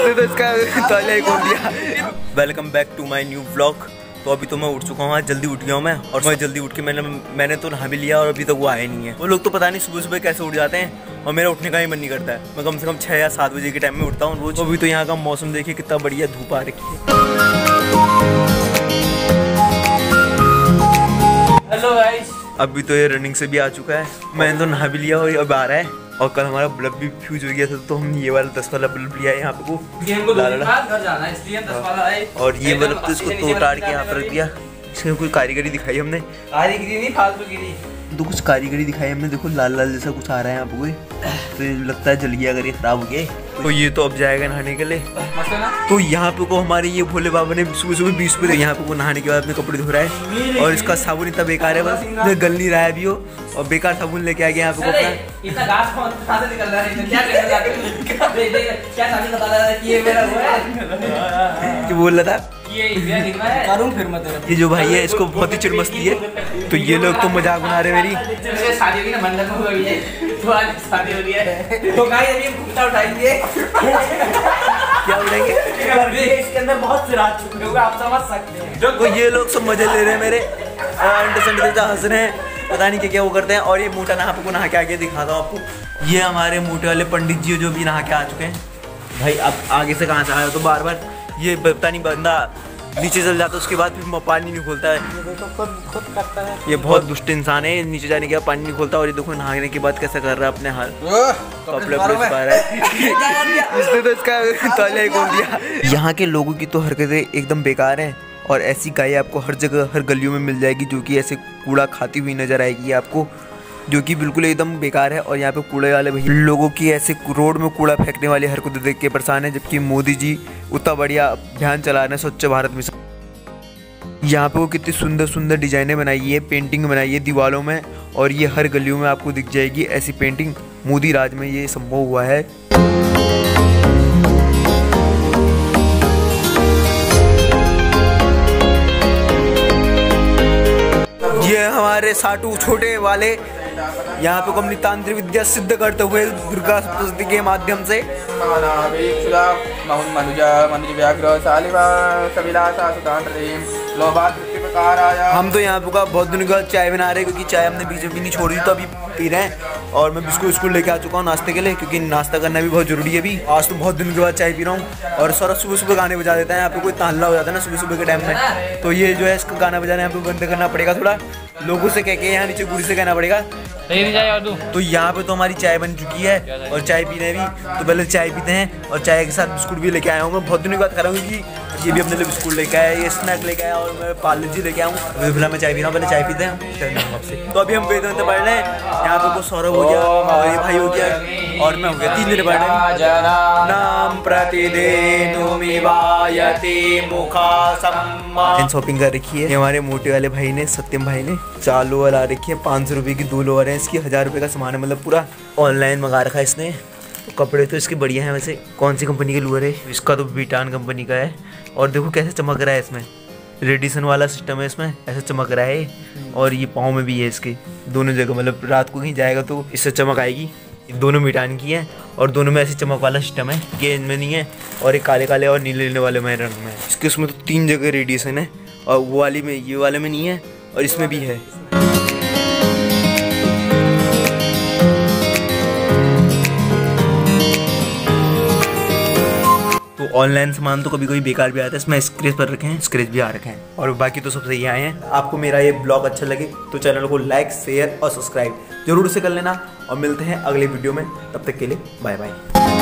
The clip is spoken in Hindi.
इसने तो इसका ताला ही खोल दिया। Welcome back to my new vlog. तो अभी तो मैं उठ चुका हूँ, आज जल्दी उठ गया हूँ मैं, और मैं जल्दी उठ के मैंने तो नहा भी लिया और अभी तक वो आए नहीं है। वो लोग तो पता नहीं सुबह सुबह कैसे उठ जाते हैं और मेरा उठने का ही मन नहीं करता है। मैं कम से कम 6 या 7 बजे के टाइम में उठता हूँ रोज। अभी तो यहाँ का मौसम देखिए कितना बढ़िया धूप आ रखी है। हेलो गाइस, अभी तो ये रनिंग से भी आ चुका है, मैंने तो नहा भी लिया और अब आ रहा है। और कल हमारा बल्ब भी फ्यूज हो गया था तो हमने ये वाला 10 वाला बल्ब लिया है यहाँ पे को घर जाना है इसलिए 10 वाला है। और ये बल्ब तो इसको तोड़ के यहाँ पर रख दिया। इसमें कोई कारीगरी दिखाई हमने, कारीगरी नहीं फालतूगिरी, तो कुछ कारीगरी दिखाई हमने। देखो लाल लाल जैसा कुछ आ रहा है यहाँ पे कोई, तो ये लगता है जल गया अगर ये खराब हो गया। तो ये तो अब जाएगा नहाने के लिए। तो यहाँ पे को हमारे ये भोले बाबा ने सुबह सुबह 20 बजे यहाँ पे को नहाने के बाद अपने कपड़े धो रहा है। और इसका साबुन इतना बेकार है, बस गल नहीं रहा है अभी वो, और बेकार साबुन लेके आ गया यहाँ पे को क्या बोल रहा था ये जो भाई है इसको बहुत ही चिड़ मस्ती है। तो ये लोग तो मजाक बना रहे मेरी। क्या उठाएंगे इसके अंदर बहुत से रात चुके होंगे, आप समझ सकते हैं। तो ये लोग सब मजे ले रहे हैं मेरे, हंस रहे हैं, पता नहीं क्या क्या वो करते हैं। और ये मोटा नहा पे को नहा के आगे दिखाता हूँ आपको। ये हमारे मोटे वाले पंडित जी जो भी नहा के आ चुके हैं। भाई अब आगे से कहाँ से आया तो बार बार ये पता नहीं बंदा नीचे चल जाता है, उसके बाद फिर पानी नहीं खोलता है। खुद करता है, ये बहुत दुष्ट इंसान है, नीचे जाने के बाद पानी नहीं खोलता। और ये देखो नहाने के बाद कैसा कर रहा है अपने हाल, कपड़े पा रहा है। इसने तो इसका ताला ही खोल दिया। यहाँ के लोगों की तो हरकतें एकदम बेकार हैं, और ऐसी गाय आपको हर जगह हर गलियों में मिल जाएगी जो कि ऐसे कूड़ा खाती हुई नजर आएगी आपको, जो कि बिल्कुल एकदम बेकार है। और यहाँ पे कूड़े वाले भाई लोगों की ऐसे रोड में कूड़ा फेंकने वाली हरकतें देख के परेशान है, जबकि मोदी जी उतना बढ़िया अभियान चला रहे हैं स्वच्छ भारत मिशन। यहाँ पे वो कितनी सुंदर सुंदर डिजाइनें बनाई है, पेंटिंग बनाई है दीवारों में, और ये हर गलियों में आपको दिख जाएगी ऐसी पेंटिंग। मोदी राज में ये संभव हुआ है। ये हमारे साटू छोटे वाले यहाँ पे अपनी तांत्रिक विद्या सिद्ध करते हुए दुर्गा सप्तशती के माध्यम से हम तो यहाँ पे बहुत दिन का चाय बना रहे हैं, क्योंकि चाय हमने बीच में भी नहीं छोड़ी तो अभी पी रहे हैं। और मैं बिस्कुट स्कूल लेके आ चुका हूँ नाश्ते के लिए, क्योंकि नाश्ता करना भी बहुत जरूरी है अभी। आज तो बहुत दिन के बाद चाय पी रहा हूँ। और सौरभ सुबह सुबह गाने बजा देता है, यहाँ पे कोई ताल्ला हो जाता है ना सुबह सुबह के टाइम में, तो ये जो है इसका गाना बजाना यहाँ पे बंद करना पड़ेगा थोड़ा, लोगों से कह के यहाँ नीचे गुड़ी से कहना पड़ेगा। तो यहाँ पे तो हमारी चाय बन चुकी है, और चाय पीने भी तो पहले चाय पीते हैं, और चाय के साथ बिस्कुट भी लेके आया हूँ। मैं बहुत दिनों की बात कर रहा हूँ कि ये भी अपने लिए बिस्कुट लेके आया, ये स्नैक लेके आया, और मैं पार्ले जी लेके आऊँ। अभी फिलहाल मैं चाय पी रहा हूँ, पहले चाय पीते हैं आपसे। तो अभी हम वेदांत पढ़ रहे हैं, यहाँ पे को सौरभ हो गया, और ये भाई हो गया, और मैं हो गया, 3 दिन पढ़ रहे हैं। नाम प्रतिदिन शॉपिंग कर रखी है। हमारे मोटे वाले भाई ने, सत्यम भाई ने 4 लोअर आ रखी है, 500 रुपये की 2 लोअर है इसकी, 1000 रुपये का सामान है, मतलब पूरा ऑनलाइन मंगा रखा है इसने। तो कपड़े तो इसके बढ़िया हैं। वैसे कौन सी कंपनी के लोअर है? इसका तो बीटान कंपनी का है, और देखो कैसे चमक रहा है, इसमें रेडिसन वाला सिस्टम है, इसमें ऐसे चमक रहा है। और ये पाँव में भी है इसके, दोनों जगह, मतलब रात को कहीं जाएगा तो इससे चमक आएगी। दोनों बीटान की है, और दोनों में ऐसी चमक वाला सिस्टम है, ये इनमें नहीं है। और एक काले काले और नीले नीले वाले में रंग में इसके, उसमें तो 3 जगह रेडिएशन है, और वो वाली में, ये वाले में नहीं है, और इसमें भी है। तो ऑनलाइन सामान तो कभी कभी बेकार भी आता है, इसमें स्क्रैच पर रखे हैं, स्क्रैच भी आ रखे हैं, और बाकी तो सब सही आए हैं। आपको मेरा ये ब्लॉग अच्छा लगे तो चैनल को लाइक, शेयर और सब्सक्राइब जरूर से कर लेना, और मिलते हैं अगले वीडियो में। तब तक के लिए बाय बाय।